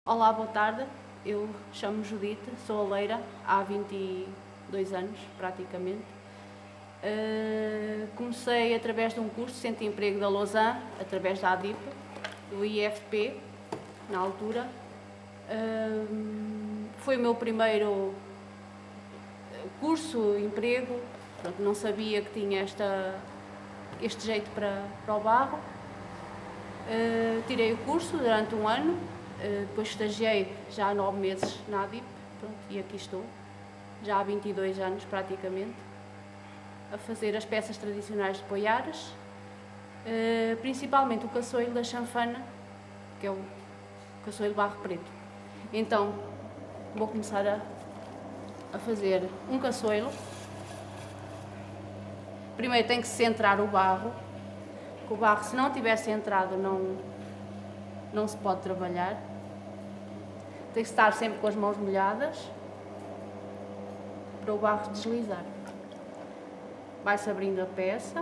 Olá, boa tarde. Eu chamo-me Judite, sou oleira há 22 anos, praticamente. Comecei através de um curso de Centro de Emprego da Lausanne, através da ADIP, do IFP, na altura. Foi o meu primeiro curso, emprego. Pronto, não sabia que tinha este jeito para o barro. Tirei o curso durante um ano. Depois estagiei já há 9 meses na ADIP, pronto, e aqui estou, já há 22 anos praticamente, a fazer as peças tradicionais de Poiares, principalmente o caçoeiro da chanfana, que é o caçoeiro de barro preto. Então, vou começar a fazer um caçoeiro. Primeiro tem que se centrar o barro, que o barro, se não tiver centrado, não se pode trabalhar. Tem que estar sempre com as mãos molhadas para o barro deslizar. Vai-se abrindo a peça.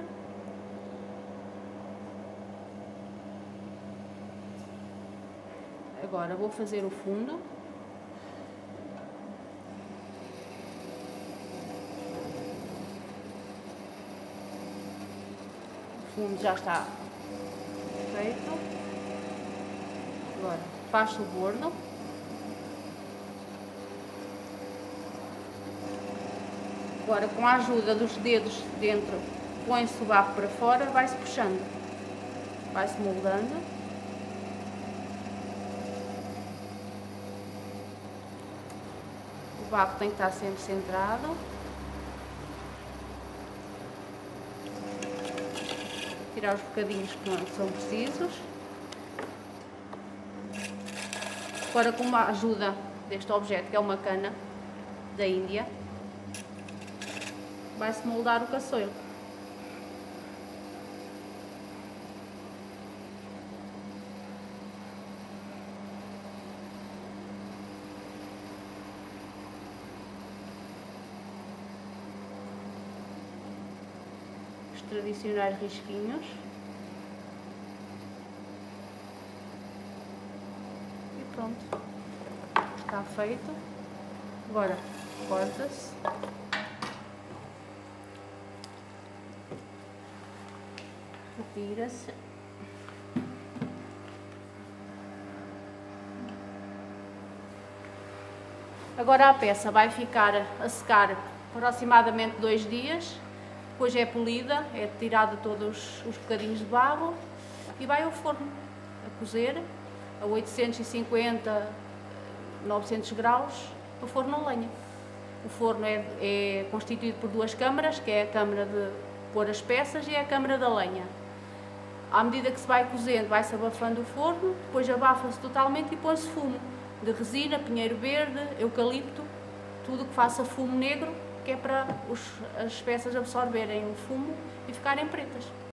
Agora vou fazer o fundo. O fundo já está feito. Agora faço o bordo. Agora, com a ajuda dos dedos dentro, põe-se o barro para fora, vai-se puxando, vai-se moldando. O barro tem que estar sempre centrado. Tirar os bocadinhos que não são precisos. Agora, com a ajuda deste objeto, que é uma cana da Índia, vai-se moldar o caçoeiro. Os tradicionais risquinhos. E pronto. Está feito. Agora corta-se. Retira-se. Agora a peça vai ficar a secar aproximadamente 2 dias, depois é polida, é tirada todos os bocadinhos de barro e vai ao forno a cozer a 850, 900 graus, no forno a lenha. O forno é constituído por 2 câmaras, que é a câmara de pôr as peças e é a câmara da lenha. À medida que se vai cozendo, vai-se abafando o forno, depois abafa-se totalmente e põe-se fumo de resina, pinheiro verde, eucalipto, tudo que faça fumo negro, que é para as peças absorverem o fumo e ficarem pretas.